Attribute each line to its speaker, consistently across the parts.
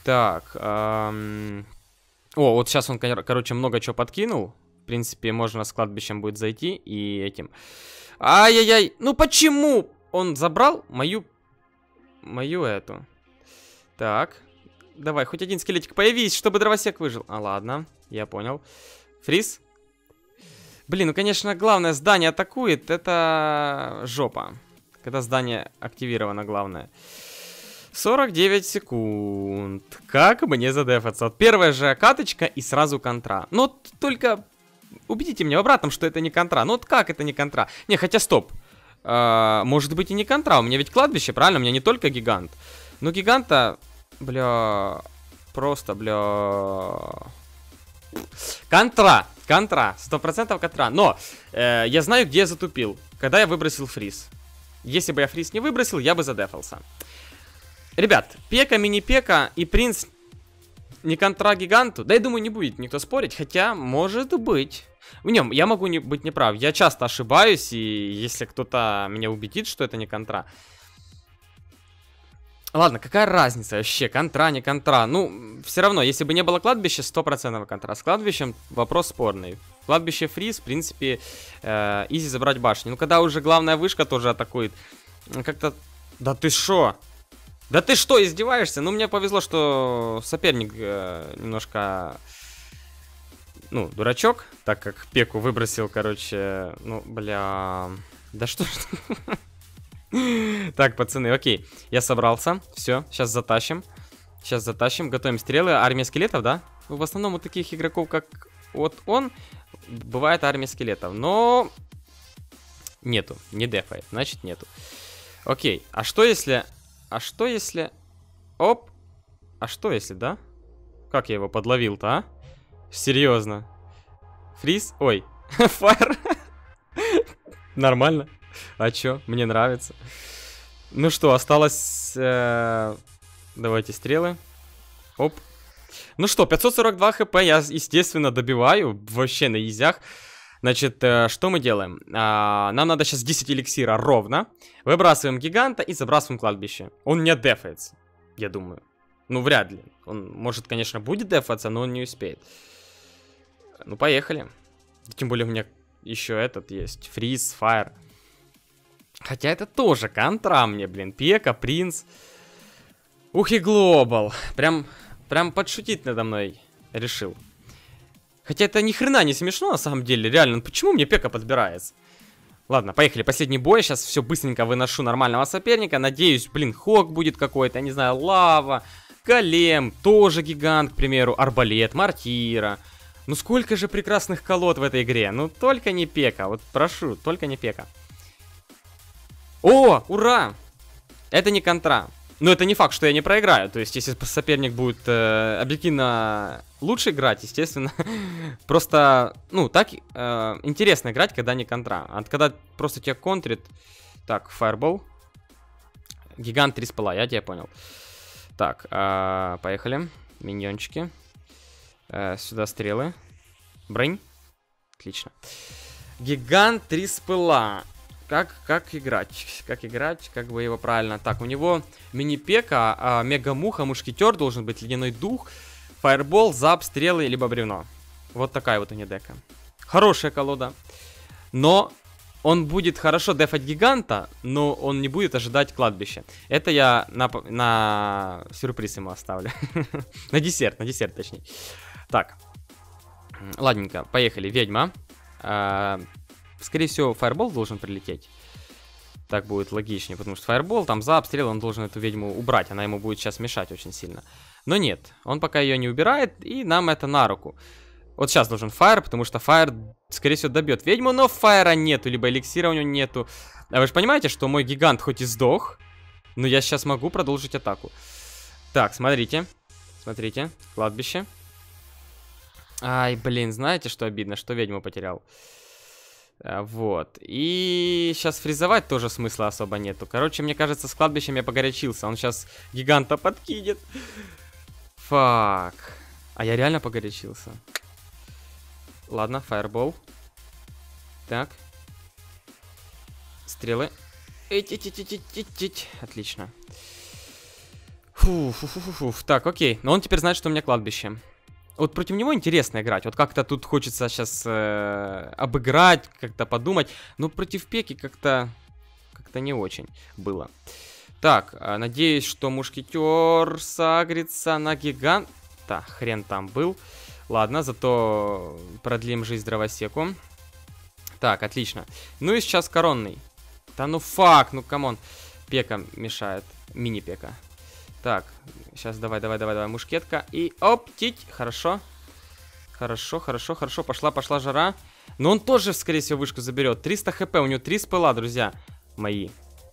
Speaker 1: Так. О, вот сейчас он, короче, много чего подкинул. В принципе, можно с кладбищем будет зайти и этим. Ай-яй-яй. Ну почему? Он забрал мою эту. Так. Давай, хоть один скелетик появись, чтобы дровосек выжил. А, ладно, я понял. Фриз. Блин, ну, конечно, главное, здание атакует. Это жопа. Когда здание активировано, главное. 49 секунд. Как мне задефаться? Вот первая же каточка и сразу контра. Но только убедите меня в обратном, что это не контра. Ну вот как это не контра? Не, хотя стоп. Может быть и не контра. У меня ведь кладбище, правильно? У меня не только гигант. Но гиганта... Бля... Просто, бля... Контра. Контра. 100% контра. Но я знаю, где я затупил. Когда я выбросил фриз. Если бы я фриз не выбросил, я бы задефался. Ребят, пека, мини-пека и принц не контра гиганту. Да, я думаю, не будет никто спорить. Хотя, может быть. В нем я могу быть неправ. Я часто ошибаюсь. И если кто-то меня убедит, что это не контра. Ладно, какая разница вообще? Контра, не контра. Ну, все равно, если бы не было кладбища, 100% контра. С кладбищем вопрос спорный. Кладбище фриз, в принципе, изи забрать башню. Ну, когда уже главная вышка тоже атакует. Как-то... Да ты шо? Да ты что, издеваешься? Ну, мне повезло, что соперник немножко, ну, дурачок, так как пеку выбросил, короче, ну, бля... Да что ж... Так, пацаны, окей, я собрался, все, сейчас затащим. Сейчас затащим, готовим стрелы. Армия скелетов, да? Ну, в основном у таких игроков, как вот он, бывает армия скелетов, но... Нету, не дефает, значит нету. Окей, а что если... А что если... Оп. А что если, да? Как я его подловил-то, а? Серьезно. Фриз? Ой. Фаер. Нормально. А чё? Мне нравится. Ну что, осталось... Давайте стрелы. Оп. Ну что, 542 хп я, естественно, добиваю. Вообще на изях. Значит, что мы делаем? Нам надо сейчас 10 эликсира ровно. Выбрасываем гиганта и забрасываем кладбище. Он не дефается, я думаю. Ну, вряд ли. Он, может, конечно, будет дефаться, но он не успеет. Ну, поехали. Тем более у меня еще этот есть. Фриз, фаер. Хотя это тоже контра мне, блин. Пека, принц. Ух и глобал. Прям подшутить надо мной решил. Хотя это ни хрена не смешно на самом деле, реально. Ну почему мне пека подбирается? Ладно, поехали, последний бой. Сейчас все быстренько выношу нормального соперника. Надеюсь, блин, Хок будет какой-то, я не знаю, лава, голем, тоже гигант, к примеру, арбалет, мортира. Ну сколько же прекрасных колод в этой игре. Ну только не пека, вот прошу, только не пека. О, ура! Это не контра. Но это не факт, что я не проиграю. То есть, если соперник будет объективно лучше играть, естественно. Просто, ну, так интересно играть, когда не контра. А когда просто тебя контрит. Так, фаербол. Гигант 3 спала, я тебя понял. Так, поехали. Миньончики. Сюда стрелы. Бронь. Отлично. Гигант 3 спыла. Как играть? Как играть? Как бы его правильно? Так, у него мини-пека, мега-муха, мушкетер должен быть, ледяной дух, фаербол, зап, стрелы, либо бревно. Вот такая вот у него дека. Хорошая колода. Но он будет хорошо дефать гиганта, но он не будет ожидать кладбища. Это я на сюрприз ему оставлю. На десерт точнее. Так. Ладненько, поехали. Ведьма. Скорее всего, фаербол должен прилететь. Так будет логичнее, потому что фаербол, там за обстрел, он должен эту ведьму убрать. Она ему будет сейчас мешать очень сильно. Но нет, он пока ее не убирает, и нам это на руку. Вот сейчас должен фаер, потому что фаер, скорее всего, добьет ведьму, но фаера нету, либо эликсира у него нету. А вы же понимаете, что мой гигант хоть и сдох, но я сейчас могу продолжить атаку. Так, смотрите. Смотрите, кладбище. Ай, блин, знаете, что обидно? Что ведьму потерял. Вот. И сейчас фризовать тоже смысла особо нету. Короче, мне кажется, с кладбищем я погорячился. Он сейчас гиганта подкинет. Фак. А я реально погорячился. Ладно, фаербол. Так. Стрелы. Отлично. Фу. Так, окей. Но он теперь знает, что у меня кладбище. Вот против него интересно играть. Вот как-то тут хочется сейчас обыграть, как-то подумать. Но против Пеки как-то не очень было. Так, надеюсь, что мушкетер сагрится на гигант. Да, хрен там был. Ладно, зато продлим жизнь дровосеку. Так, отлично. Ну и сейчас коронный. Да ну фак, ну камон. Пека мешает. Мини-пека. Так, сейчас давай, мушкетка. И оп, тить, хорошо. Хорошо, пошла жара. Но он тоже, скорее всего, вышку заберет. 300 хп, у него 3 спыла, друзья мои.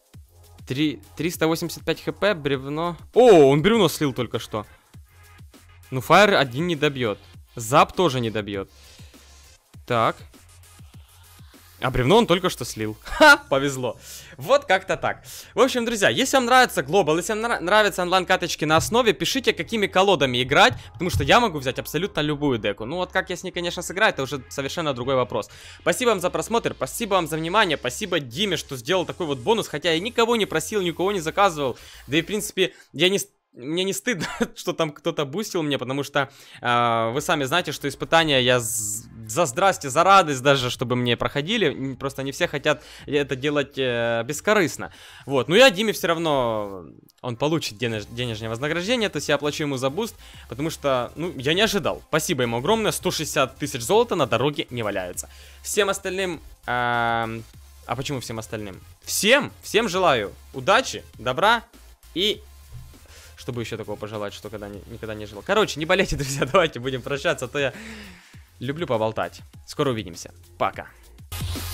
Speaker 1: 385 хп, бревно. О, он бревно слил только что. Ну, фаер один не добьет. Зап тоже не добьет. Так. А бревно он только что слил. Ха, повезло. Вот как-то так. В общем, друзья, если вам нравится глобал, если вам нравятся онлайн-каточки на основе, пишите, какими колодами играть, потому что я могу взять абсолютно любую деку. Ну вот как я с ней, конечно, сыграю, это уже совершенно другой вопрос. Спасибо вам за просмотр, спасибо вам за внимание, спасибо Диме, что сделал такой вот бонус, хотя я никого не просил, никого не заказывал. Да и, в принципе, мне не стыдно, что там кто-то бустил мне, потому что вы сами знаете, что испытания я за здрасте, за радость даже, чтобы мне проходили. Просто не все хотят это делать бескорыстно. Вот, но я Диме все равно, он получит денежное вознаграждение, то есть я оплачу ему за буст, потому что, ну, я не ожидал. Спасибо ему огромное, 160 тысяч золота на дороге не валяются. Всем остальным... А почему всем остальным? Всем желаю удачи, добра и... Чтобы еще такого пожелать, что никогда не жил. Короче, не болейте, друзья, давайте будем прощаться, а то я люблю поболтать. Скоро увидимся. Пока.